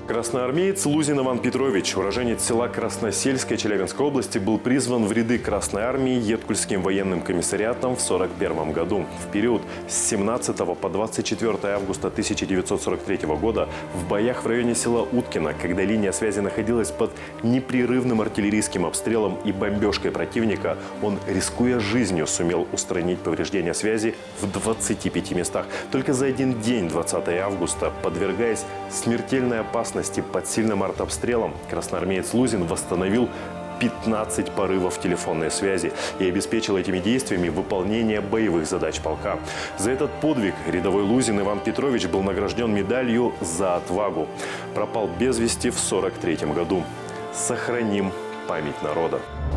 Красноармеец Лузин Иван Петрович, уроженец села Красносельское Челябинской области, был призван в ряды Красной армии Едкульским военным комиссариатом в 1941 году. В период с 17 по 24 августа 1943 года в боях в районе села Уткино, когда линия связи находилась под непрерывным артиллерийским обстрелом и бомбежкой противника, он, рискуя жизнью, сумел устранить повреждения связи в 25 местах. Только за один день, 20 августа, подвергаясь смертельной опасности под сильным артобстрелом, красноармеец Лузин восстановил 15 порывов телефонной связи и обеспечил этими действиями выполнение боевых задач полка. За этот подвиг рядовой Лузин Иван Петрович был награжден медалью «За отвагу». Пропал без вести в 1943 году. Сохраним память народа.